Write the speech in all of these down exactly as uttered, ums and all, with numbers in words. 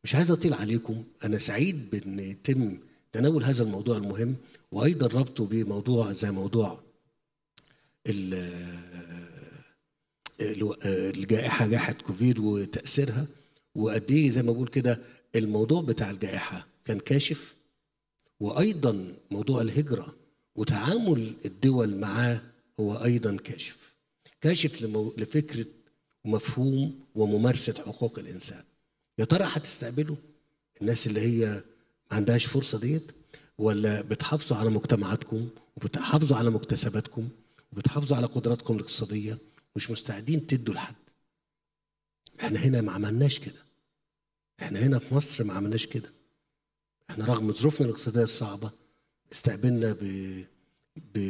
مش عايز اطيل عليكم، انا سعيد بان يتم تناول هذا الموضوع المهم، وايضا ربطه بموضوع زي موضوع الجائحه، جائحه كوفيد وتاثيرها، وقد ايه زي ما بقول كده الموضوع بتاع الجائحه كان كاشف، وايضا موضوع الهجره وتعامل الدول معاه هو ايضا كاشف كاشف لمو... لفكره ومفهوم وممارسه حقوق الانسان. يا ترى هتستقبلوا الناس اللي هي ما عندهاش فرصه ديت، ولا بتحافظوا على مجتمعاتكم وبتحافظوا على مكتسباتكم وبتحافظوا على قدراتكم الاقتصاديه مش مستعدين تدوا لحد؟ احنا هنا ما عملناش كده، احنا هنا في مصر ما عملناش كده. احنا رغم ظروفنا الاقتصاديه الصعبه استقبلنا ب ب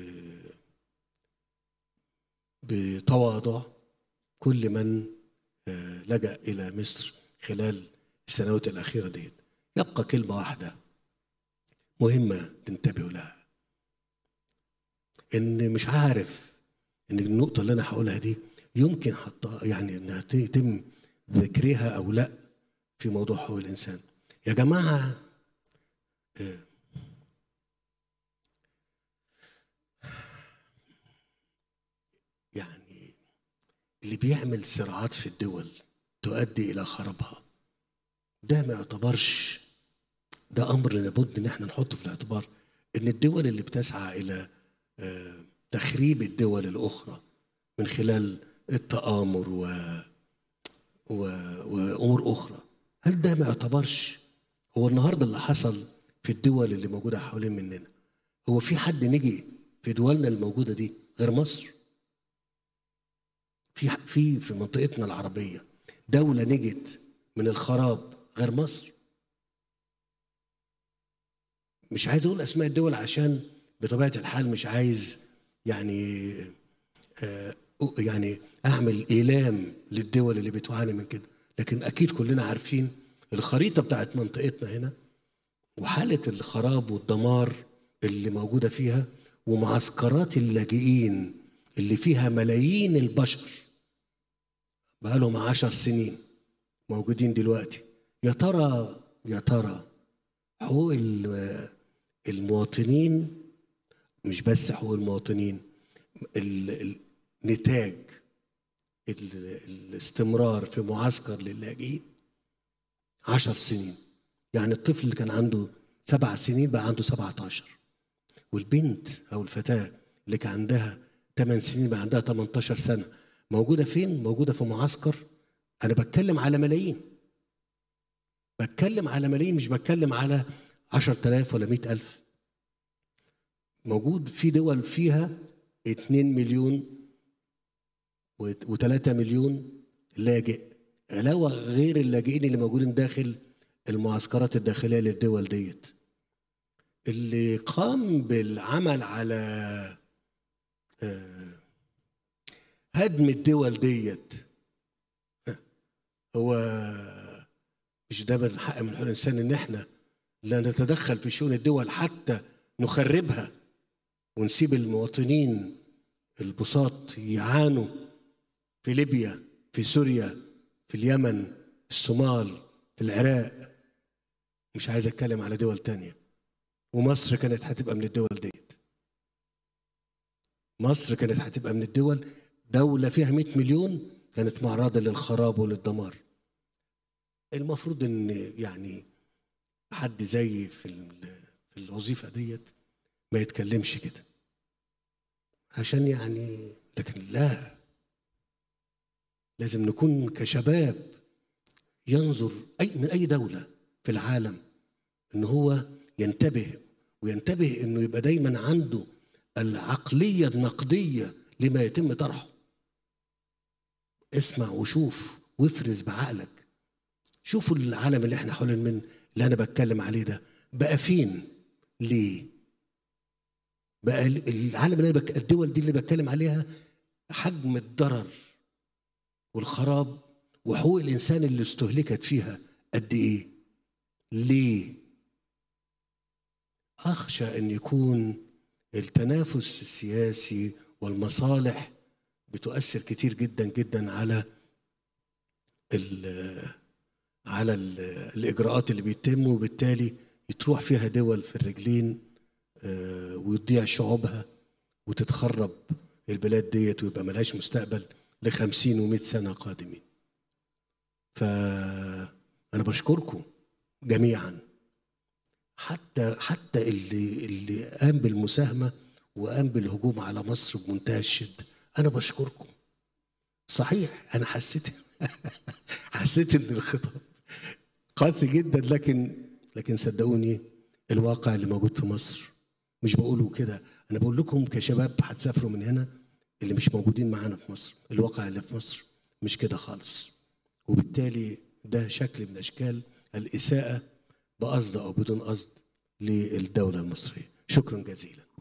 بتواضع كل من لجأ إلى مصر خلال السنوات الأخيرة ديت. يبقى كلمة واحدة مهمة تنتبهوا لها، إن مش عارف إن النقطة اللي أنا هقولها دي يمكن حتى يعني إنها يتم ذكرها أو لا في موضوع حقوق الإنسان. يا جماعة يعني اللي بيعمل صراعات في الدول تؤدي إلى خرابها ده ما يعتبرش، ده أمر لابد إن احنا نحطه في الاعتبار، إن الدول اللي بتسعى إلى تخريب الدول الأخرى من خلال التآمر و... و... وأمور أخرى، هل ده ما يعتبرش؟ هو النهارده اللي حصل في الدول اللي موجودة حوالين مننا، هو في حد نجي في دولنا الموجودة دي غير مصر؟ في في في منطقتنا العربية دولة نجت من الخراب غير مصر؟ مش عايز أقول أسماء الدول عشان بطبيعة الحال مش عايز يعني آه يعني أعمل إيلام للدول اللي بتعاني من كده، لكن أكيد كلنا عارفين الخريطة بتاعت منطقتنا هنا وحالة الخراب والدمار اللي موجودة فيها، ومعسكرات اللاجئين اللي فيها ملايين البشر بقالهم عشر سنين موجودين دلوقتي. يا ترى يا ترى حقوق المواطنين، مش بس حقوق المواطنين، النتاج الاستمرار في معسكر للاجئين عشر سنين، يعني الطفل اللي كان عنده سبع سنين بقى عنده سبعة عشر، والبنت أو الفتاة اللي كان عندها ثمان سنين بقى عندها ثمانية عشر سنة، موجودة فين؟ موجودة في معسكر. أنا بتكلم على ملايين، بتكلم على ملايين، مش بتكلم على عشرة آلاف ولا مئة ألف. موجود في دول فيها اتنين مليون وثلاثة مليون لاجئ، علاوة غير اللاجئين اللي موجودين داخل المعسكرات الداخلية للدول ديت. اللي قام بالعمل على هدم الدول ديت هو مش ده من حق من حقوق الإنسان إن احنا لا نتدخل في شؤون الدول حتى نخربها ونسيب المواطنين البساط يعانوا في ليبيا، في سوريا، في اليمن، في الصومال، في العراق؟ مش عايز اتكلم على دول تانية، ومصر كانت هتبقى من الدول ديت. مصر كانت هتبقى من الدول، دولة فيها مئة مليون كانت معرضة للخراب وللدمار. المفروض ان يعني حد زي في في الوظيفة ديت ما يتكلمش كده عشان يعني، لكن لا، لازم نكون كشباب ينظر أي من أي دولة في العالم إن هو ينتبه، وينتبه إنه يبقى دايما عنده العقلية النقدية لما يتم طرحه. اسمع وشوف وافرز بعقلك، شوفوا العالم اللي احنا حوالين من اللي أنا بتكلم عليه ده بقى فين؟ ليه؟ بقى العالم اللي أنا بك... الدول دي اللي بتكلم عليها حجم الضرر والخراب وحقوق الإنسان اللي استهلكت فيها قد إيه؟ ليه؟ أخشى أن يكون التنافس السياسي والمصالح بتؤثر كتير جدا جدا على على الاجراءات اللي بيتم، وبالتالي تروح فيها دول في الرجلين وتضيع شعوبها وتتخرب البلاد ديت ويبقى ملهاش مستقبل لخمسين ومئة سنة قادمين. فأنا بشكركم جميعا، حتى حتى اللي اللي قام بالمساهمة وقام بالهجوم على مصر بمنتهى الشدة، أنا بشكركم. صحيح أنا حسيت حسيت إن الخطاب قاسي جدا، لكن لكن صدقوني الواقع اللي موجود في مصر مش بقوله كده، أنا بقول لكم كشباب هتسافروا من هنا اللي مش موجودين معانا في مصر، الواقع اللي في مصر مش كده خالص. وبالتالي ده شكل من أشكال الإساءة بقصد أو بدون قصد للدولة المصرية. شكرا جزيلا.